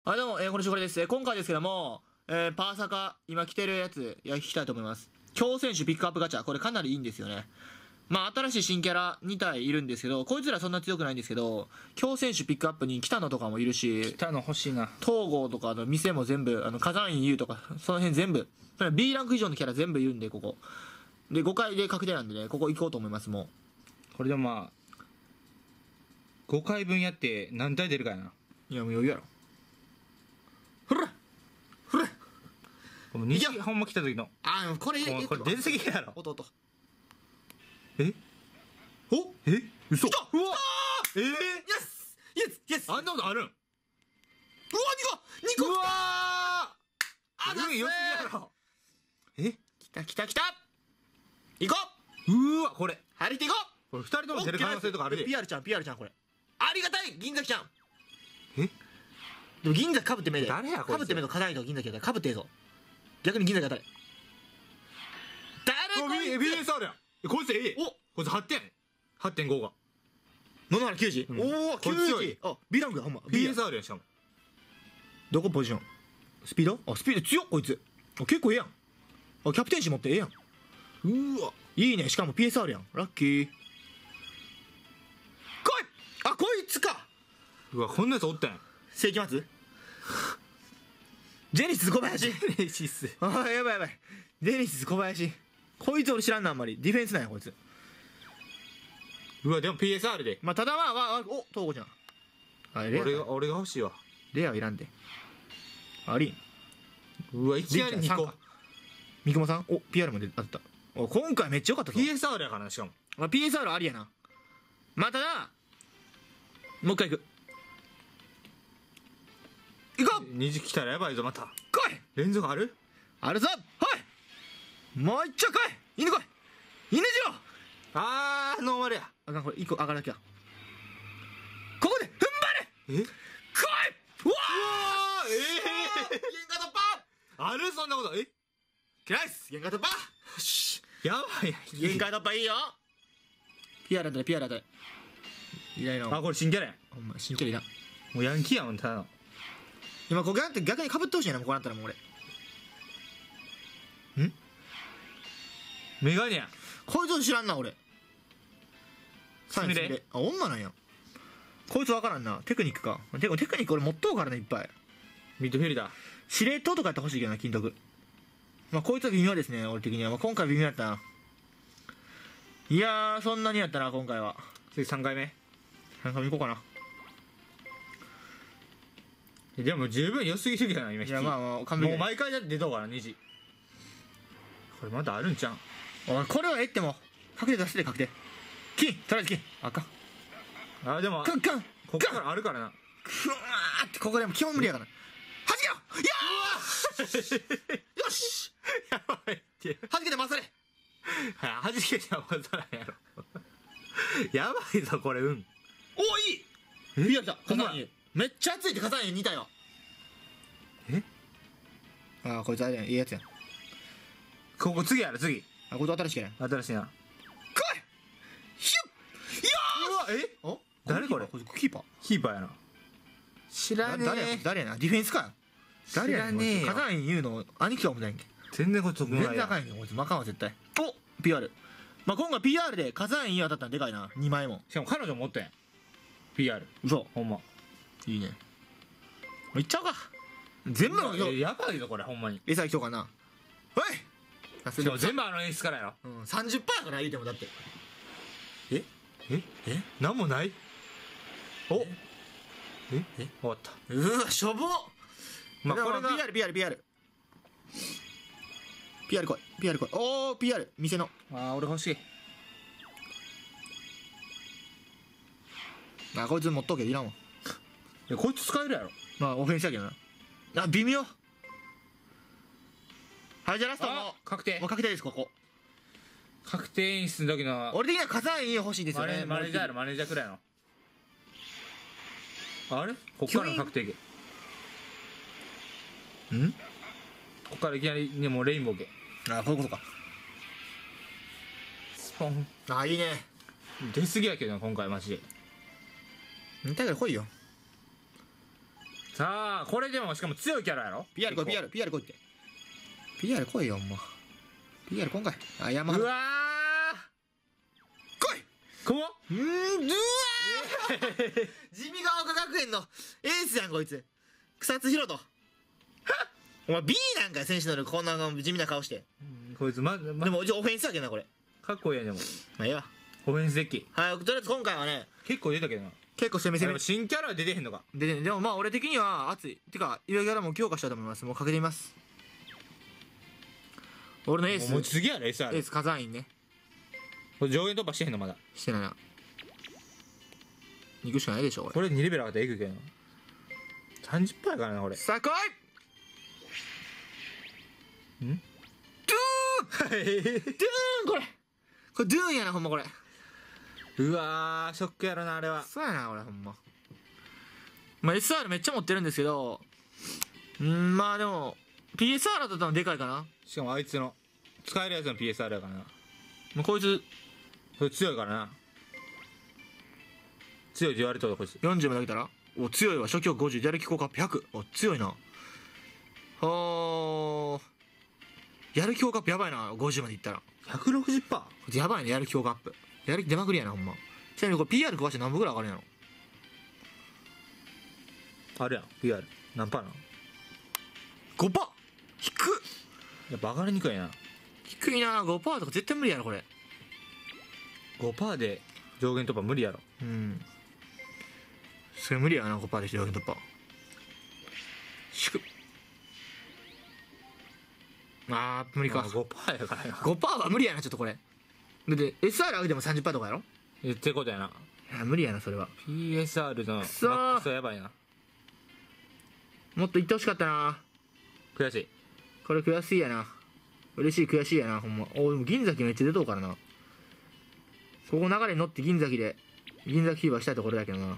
はい、どうも、こんにちは、これです。今回ですけども、パーサカ、今着てるやつ、聞きたいと思います。強選手ピックアップガチャ、これかなりいいんですよね。まあ、新しい新キャラ2体いるんですけど、こいつらそんな強くないんですけど、強選手ピックアップに北野とかもいるし、 北野欲しいな。 東郷とかの店も全部、火山院優とか、その辺全部、B ランク以上のキャラ全部いるんで、ここ。で、5回で確定なんでね、ここ行こうと思います、もう。 これでもまあ、5回分やって何体出るかやな。 いや、もう余裕やろ。ほらほらこの西ほんま来た時の。 これ、 これ出すぎやろ。 弟。 えおえ嘘来たうわイエスイエスイエスあんなことあるんうわ、2個うわあ運良すぎやろ。え来た来た来た行こうわこれ。 う張り手行ここれ2人とも出る可能性とかあるで。 PR ちゃん PR ちゃんこれありがたい銀崎ちゃんえでも銀崎かぶって目で誰やこいつかぶって目の硬いと銀崎やったらかぶってええぞ逆に銀崎当たれ誰こいつ BSR やん。こいつええ。 おこいつ8点。8.5 が。 野々原球児うんおおこいつ強い球児あ B ランクやほんま B や BSR やんしかも。 どこポジションスピードあスピード強っこいつあ結構ええやんあキャプテンシー持ってええやんうわいいねしかも PSR やんラッキー来いあこいつかうわこんなやつおったんや。 世紀末ジェネシス小林レシス。 あーやばいやばいジェネシス小林こいつ俺知らんなあんまりディフェンスなんやこいつうわでも PSR で。 まあただまあお東郷ちゃんあれレアか俺が欲しいわ。 レアはいらんでありうわいきなり2個。 三雲さんお PR まで当たったお今回めっちゃ良かったぞ PSR やからなしかも。 まあ PSR ありやなまあただもう一回行く行こう虹来たらやばいぞまた。 来い連続ある。 あるぞはいもう一丁来い犬来い犬次郎あーノーマルや。 あかんこれ一個上がらなきゃここで踏ん張れえ来いうわえー原価突破あるそんなこと。えナイス原価突破よしやばいや原価突破いいよピアラだピアラだいないなあこれ新キャラやん。 ほんま新キャラいらんもうヤンキーやもんただの。 今ここなんて逆にかぶってほしいなこうなったらもう俺メガネやん。 こいつ知らんな俺すみれすみれあ女なんやこいつわからんなテクニックかテクニック俺持っとうからねいっぱいミッドフィルダー。 司令塔とかやってほしいけどな金徳まあこいつは微妙ですね俺的には、まあ、今回微妙やったないやーそんなにやったな今回は次3回目。 なんか行こうかなでも十分良すぎるけどな今いやまあまあ完璧もう毎回だって出とうから2時。これまだあるんちゃうん。 おいこれはええっても確定出して確定金とりあえず金あかんあでもカンカンここからあるからな。 くわーってここでも基本無理やからはじけろいやーよしやばいってはじけて回されはじけては回さないやろやばいぞこれおいいビア来た火山湯めっちゃ熱いって火山湯2体よえああこいつあれやんいいやつやんここ次やる次。 あこいつ新しいやん新しいな。 来いヒュッいやうわえお誰これこいつキーパーキーパーやな。知らね誰やえ。 誰やなディフェンスか誰やねん知らねえよ火山湯言うの兄貴かもないんけ全然こいつ得全ないやん。 然あかんやんこいつマカンは絶対お PR まあ今回 PR で火山湯当たったんでかいな2枚もしかも彼女持ったやん PR。 嘘ほんまいいねいっちゃおうか全部のやばいぞこれほんまに。 餌いきようかなおいしかも全部あの演出からやろ。 うん、30%やから言うてもだってえなんもない。おえ終わった。 うわしょぼまあこれが PR 来い PR 来いおー PR 店のあ俺欲しい。 あこいつ持っとけいらんわいやこいつ使えるやろ。 まあオフェンスやけどなあ微妙はいじゃあラストもあ確定もう確定ですここ確定演出の時の俺的には火山院欲しいですよねマネージャーやろマネージャーくらいの。あれこっからの確定系。 んこっからいきなりねもうレインボー系あこういうことかスポンあいいね出過ぎやけどな今回マジで。 2体ぐらい来いよさあこれでもしかも強いキャラやろ。 PR 来い PR 来いって PR 来いよほんま PR 今回あ山う来いわうわ地味が丘学園のエースやんこいつ草津宏斗お前 B なんかよ選手能力こんな地味な顔してこいつででもオフェンスやけどなこれかっこいいやん。でもまあいいわオフェンスデッキはいとりあえず今回はね結構出たけどな。 結構攻め攻めでも新キャラ出てへんのか。 でもまあ俺的には熱いてかいろいろも強化したいと思います。もうかけてみます。俺のエース持ちすぎやろエー SR。 ス火山院ねこれ上限突破してへんのまだ。 してないな行くしかないでしょこれ2レベル上がったらえぐいけどな。30%やからなこれ。 さあ来いんドゥーンこれドゥーンやなほんまこれうわーショックやろなあれは。 そうやな俺ほんままあ SR めっちゃ持ってるんですけどまあでも PSR だったらでかいかな。 しかもあいつの使えるやつの PSR やからな。 もうこいつそれ強いからな。強いって言われとるこいつ。 40まで上げたらお強いわ。初期力50やる気効果アップ100お強いな。はやる気効果アップやばいな50までいったら 160%。 やばいねやる気効果アップやる気出まくりやなほんま。ちなみにこれ PR 壊して何分ぐらい上がるんやろ。 あるやん PR 何パーなの。 5%低っやっぱ上がりにくいな。 低いな 5% とか絶対無理やろこれ。 5% で上限突破無理やろ。 それ無理やな 5% で上限突破低っ無理か。 5% やからな。 5% は無理やなちょっとこれで SR 上げても 30% とかやろ。 ってことやな。 いや無理やなそれは。 PSR のマそーックスはやばいな。 もっと言ってほしかったな。 悔しい。 これ悔しいやな。嬉しい悔しいやなほんま。でも銀崎めっちゃ出とうからな。そこ流れに乗って銀崎フィーバーしたいところだけどな。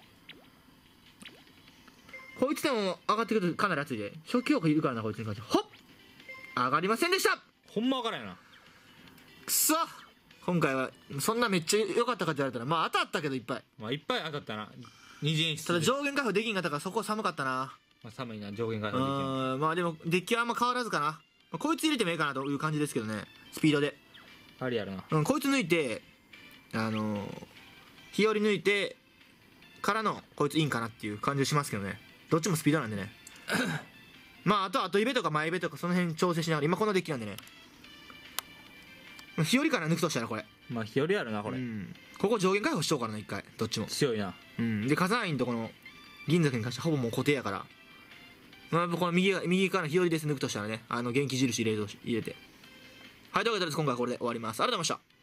こいつでも上がってくるとかなり熱いで。初期評価いるからなこいつに関して。ほっ上がりませんでした。 ほんま分からんやな。 くそ今回はそんなめっちゃ良かったかって言われたらまあ当たったけどいっぱい。 まあいっぱい当たったな。二次演出で。 ただ上限開放できんかったからそこ寒かったな。 まあ、寒いな上限開放できん。 まあでもデッキはあんま変わらずかな。まあこいつ入れてもいいかなという感じですけどねスピードで。 ありやるな。 こいつ抜いて日和抜いてからのこいついいんかなっていう感じしますけどね。どっちもスピードなんでねまああと後イベとか前イベとかその辺調整しながら今このデッキなんでね日和から抜くとしたらこれまあ日和やるなこれ。 ここ上限開放しとうからな一回どっちも。 強いな。 で火山院とこの銀崎に関してほぼもう固定やからまあこの右からの日和です抜くとしたらね元気印入れてはいということで今回はこれで終わります。ありがとうございました。